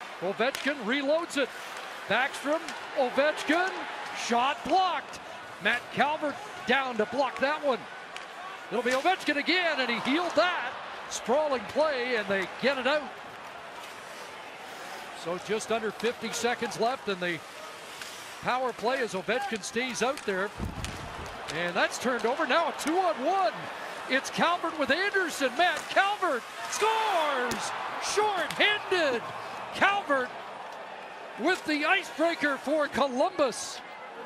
Ovechkin reloads it. Backstrom, Ovechkin, shot blocked. Matt Calvert down to block that one. It'll be Ovechkin again, and he healed that. Sprawling play, and they get it out. So just under 50 seconds left, and the power play as Ovechkin stays out there. And that's turned over. Now a 2-on-1. It's Calvert with Anderson. Matt Calvert scores! Short-handed. Calvert with the icebreaker for Columbus.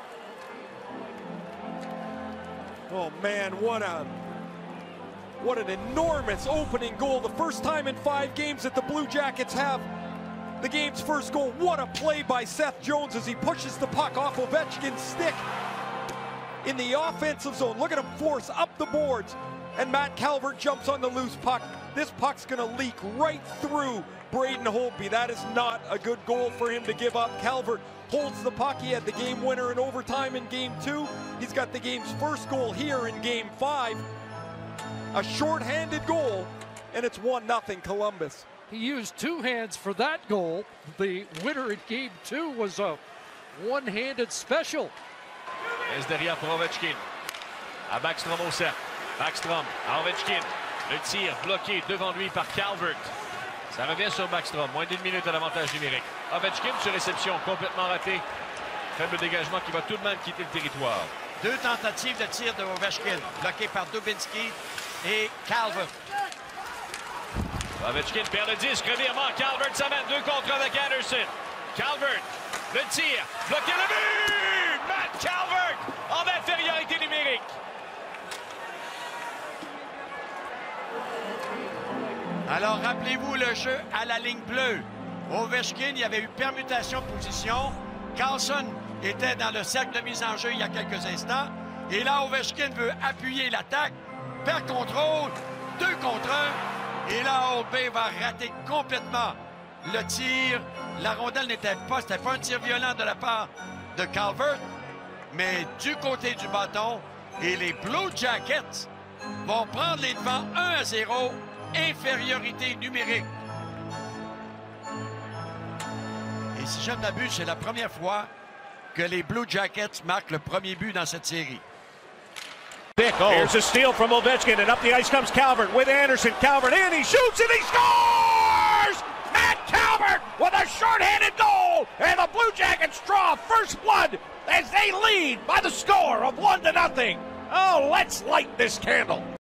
Oh man, what an enormous opening goal. The first time in 5 games that the Blue Jackets have the game's first goal. What a play by Seth Jones as he pushes the puck off Ovechkin's stick in the offensive zone. Look at him force up the boards, and Matt Calvert jumps on the loose puck. This puck's gonna leak right through Braden Holtby. That is not a good goal for him to give up. Calvert holds the puck. He had the game winner in overtime in game 2. He's got the game's first goal here in game 5. A short-handed goal, and it's 1-0 Columbus. He used 2 hands for that goal. The winner in game 2 was a one-handed special. Est derrière pour Ovechkin. À Backstrom au cercle. Backstrom à Ovechkin. Le tir bloqué devant lui par Calvert. Ça revient sur Backstrom. Moins d'une minute à l'avantage numérique. Ovechkin sur réception complètement raté. Faible dégagement qui va tout de même quitter le territoire. 2 tentatives de tir de Ovechkin, bloquées par Dubinsky et Calvert. Ovechkin perd le disque, revirement, Calvert s'amène 2 contre avec Anderson. Calvert, le tir, bloqué le but! Matt Calvert en infériorité numérique. Alors rappelez-vous le jeu à la ligne bleue. Ovechkin, il y avait eu permutation de position. Carlson était dans le cercle de mise en jeu il y a quelques instants. Et là, Ovechkin veut appuyer l'attaque, perd contrôle, 2 contre 1. Et là, Holtby va rater complètement le tir. La rondelle c'était pas un tir violent de la part de Calvert, mais du côté du bâton. Et les Blue Jackets vont prendre les devants 1-0, infériorité numérique. Et si je ne m'abuse, c'est la première fois que les Blue Jackets marquent le premier but dans cette série. Here's a steal from Ovechkin, and up the ice comes Calvert with Anderson. Calvert in, he shoots and he scores! Matt Calvert with a short-handed goal, and the Blue Jackets draw first blood as they lead by the score of 1-0. Oh, let's light this candle.